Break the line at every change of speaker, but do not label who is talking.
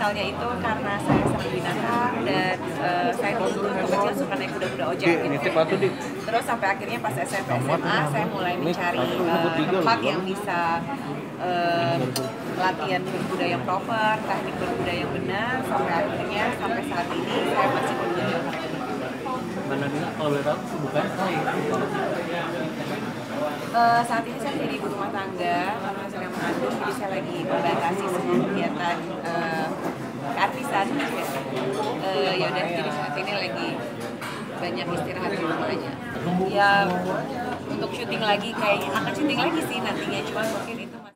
asalnya itu karena saya senang binatang dan saya dulu kecil suka naik kuda-kuda ojek gitu. Terus sampai akhirnya pas SMP SMA saya mulai mencari tempat yang bisa latihan berkuda yang proper, teknik berkuda yang benar, sampai akhirnya sampai saat ini saya masih berkuda.
Mbak Nadina, kalau boleh tahu kesibukan
saat ini saya menjadi ibu rumah tangga karena sedang mengandung, jadi saya lagi membatasi semua kegiatan keartisan. Ya udah, jadi saat ini lagi banyak istirahat di rumah aja. Ya untuk syuting lagi, kayaknya akan syuting lagi sih nantinya, cuma mungkin itu